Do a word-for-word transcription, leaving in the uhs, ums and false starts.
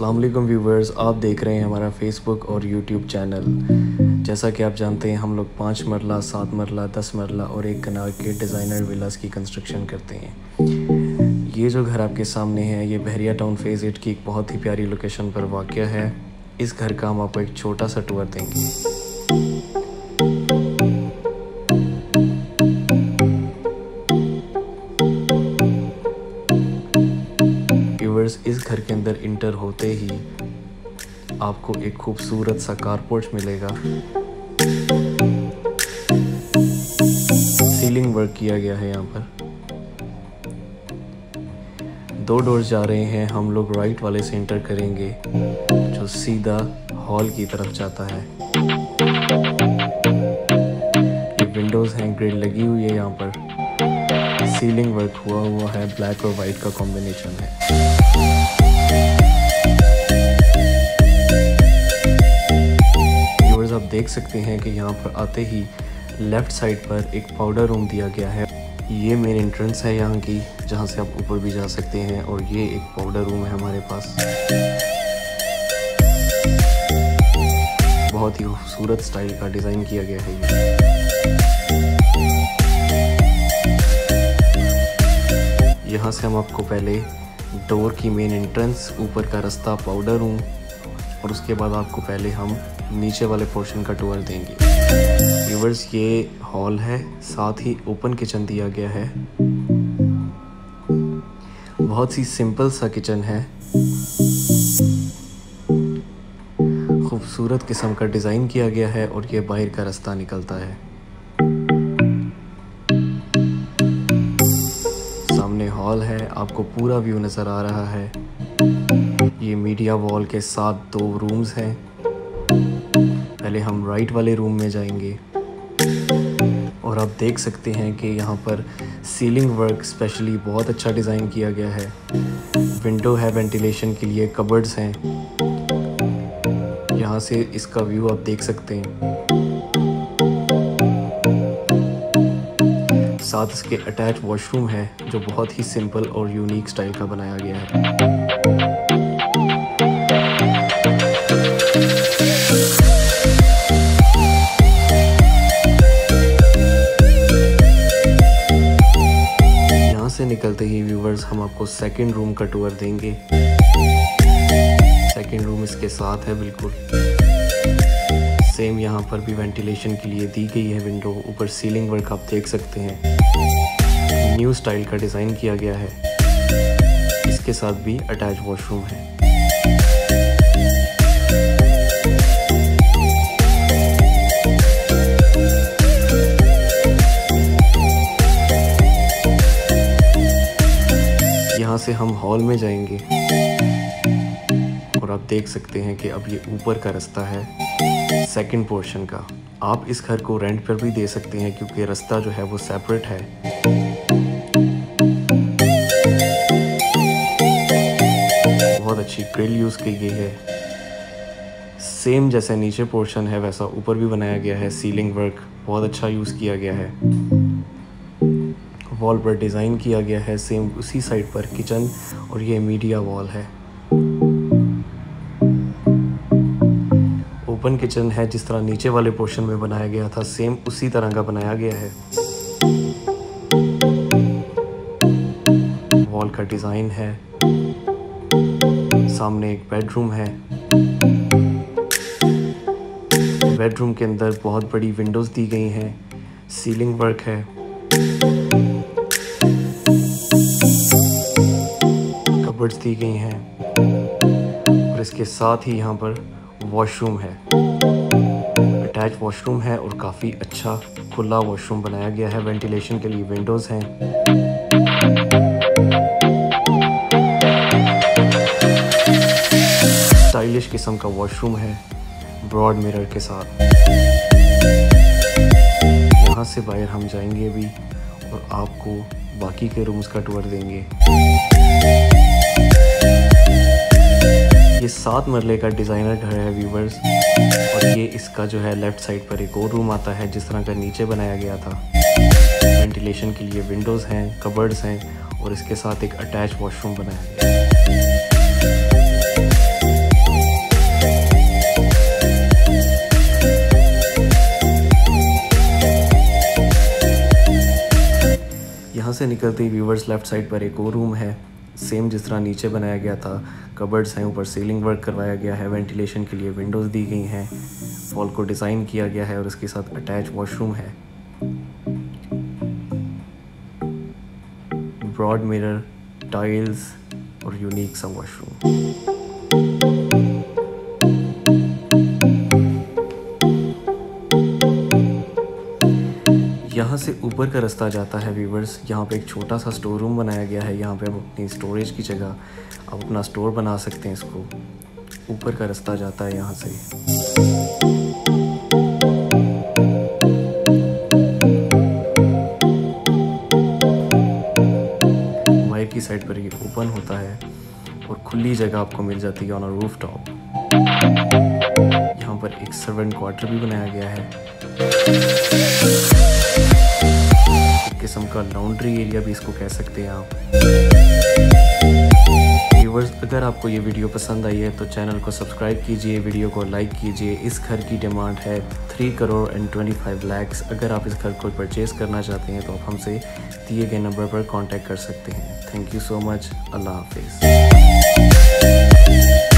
अस्सलाम वालेकुम व्यूवर्स, आप देख रहे हैं हमारा फेसबुक और यूट्यूब चैनल। जैसा कि आप जानते हैं हम लोग पाँच मरला, सात मरला, दस मरला और एक कनाल के डिज़ाइनर विलास की कंस्ट्रक्शन करते हैं। ये जो घर आपके सामने है ये बहरिया टाउन फेज़ एट की एक बहुत ही प्यारी लोकेशन पर वाक़या है। इस घर का हम आपको एक छोटा सा टूर देंगे। इस घर के अंदर इंटर होते ही आपको एक खूबसूरत सा कारपोर्च मिलेगा। सीलिंग वर्क किया गया है यहाँ पर। दो डोर्स जा रहे हैं, हम लोग राइट वाले से इंटर करेंगे जो सीधा हॉल की तरफ जाता है। ये विंडोज़ हैं, ग्रिल लगी हुई है यहाँ पर। सीलिंग वर्क हुआ हुआ है, ब्लैक और वाइट का कॉम्बिनेशन है। आप देख सकते हैं कि यहाँ पर आते ही लेफ़्ट साइड पर एक पाउडर रूम दिया गया है। ये मेन एंट्रेंस है यहाँ की, जहाँ से आप ऊपर भी जा सकते हैं। और ये एक पाउडर रूम है हमारे पास। बहुत ही खूबसूरत स्टाइल का डिज़ाइन किया गया है ये। यहाँ से हम आपको पहले डोर की मेन एंट्रेंस, ऊपर का रास्ता, पाउडर रूम और उसके बाद आपको पहले हम नीचे वाले पोर्शन का टूर देंगे। व्यूअर्स, ये हॉल है, साथ ही ओपन किचन दिया गया है। बहुत सी सिंपल सा किचन है, खूबसूरत किस्म का डिज़ाइन किया गया है और ये बाहर का रास्ता निकलता है। सामने हॉल है, आपको पूरा व्यू नज़र आ रहा है। ये मीडिया वॉल के साथ दो रूम्स हैं। पहले हम राइट वाले रूम में जाएंगे और आप देख सकते हैं कि यहाँ पर सीलिंग वर्क स्पेशली बहुत अच्छा डिज़ाइन किया गया है। विंडो है वेंटिलेशन के लिए, कबर्ड्स हैं। यहाँ से इसका व्यू आप देख सकते हैं। साथ इसके अटैच वॉशरूम है जो बहुत ही सिंपल और यूनिक स्टाइल का बनाया गया है। से निकलते ही व्यूवर्स हम आपको सेकंड रूम का टूर देंगे। सेकंड रूम इसके साथ है बिल्कुल सेम। यहाँ पर भी वेंटिलेशन के लिए दी गई है विंडो। ऊपर सीलिंग वर्क आप देख सकते हैं, न्यू स्टाइल का डिज़ाइन किया गया है। इसके साथ भी अटैच वॉशरूम है। यहाँ से हम हॉल में जाएंगे और आप देख सकते हैं कि अब ये ऊपर का रास्ता है सेकंड पोर्शन का। आप इस घर को रेंट पर भी दे सकते हैं क्योंकि रास्ता जो है वो सेपरेट है। बहुत अच्छी ग्रिल यूज़ की गई है। सेम जैसे नीचे पोर्शन है वैसा ऊपर भी बनाया गया है। सीलिंग वर्क बहुत अच्छा यूज़ किया गया है। वॉल पर डिज़ाइन किया गया है सेम उसी साइड पर किचन और ये मीडिया वॉल है। ओपन किचन है, जिस तरह नीचे वाले पोर्शन में बनाया गया था सेम उसी तरह का बनाया गया है। वॉल का डिज़ाइन है। सामने एक बेडरूम है। बेडरूम के अंदर बहुत बड़ी विंडोज़ दी गई हैं। सीलिंग वर्क है। कबर्ड्स दी गई हैं और इसके साथ ही यहाँ पर वॉशरूम है। अटैच वॉशरूम है और काफ़ी अच्छा खुला वॉशरूम बनाया गया है। वेंटिलेशन के लिए विंडोज़ हैं। स्टाइलिश किस्म का वॉशरूम है ब्रॉड मिरर के साथ। यहाँ से बाहर हम जाएंगे अभी और आपको बाकी के रूम्स का टूर देंगे। ये सात मरले का डिज़ाइनर घर है व्यूवर्स और ये इसका जो है लेफ़्ट साइड पर एक और रूम आता है जिस तरह का नीचे बनाया गया था। वेंटिलेशन के लिए विंडोज़ हैं, कबर्ड्स हैं और इसके साथ एक अटैच वॉशरूम बनाया गया है। यहाँ से निकलते ही व्यूवर्स लेफ़्ट साइड पर एक और रूम है, सेम जिस तरह नीचे बनाया गया था। कबर्ड्स हैं, ऊपर सीलिंग वर्क करवाया गया है, वेंटिलेशन के लिए विंडोज़ दी गई हैं, वॉल को डिज़ाइन किया गया है और उसके साथ अटैच वॉशरूम है। ब्रॉड मिरर, टाइल्स और यूनिक सा वॉशरूम। यहाँ से ऊपर का रास्ता जाता है व्यूवर्स। यहाँ पे एक छोटा सा स्टोर रूम बनाया गया है। यहाँ पे आप अपनी स्टोरेज की जगह आप अपना स्टोर बना सकते हैं। इसको ऊपर का रास्ता जाता है यहाँ से। बाहर की साइड पर ये ओपन होता है और खुली जगह आपको मिल जाती है ऑन अ रूफ टॉप। यहाँ पर एक सर्वेंट क्वार्टर भी बनाया गया है, किस्म का लॉन्ड्री एरिया भी इसको कह सकते हैं आप। व्यूअर्स, अगर आपको ये वीडियो पसंद आई है तो चैनल को सब्सक्राइब कीजिए, वीडियो को लाइक कीजिए। इस घर की डिमांड है three crore and twenty five lakhs. अगर आप इस घर को परचेज़ करना चाहते हैं तो आप हमसे दिए गए नंबर पर कांटेक्ट कर सकते हैं। Thank you so much. Allah हाफिज़।